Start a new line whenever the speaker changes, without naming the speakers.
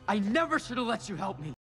I never should have let you help me.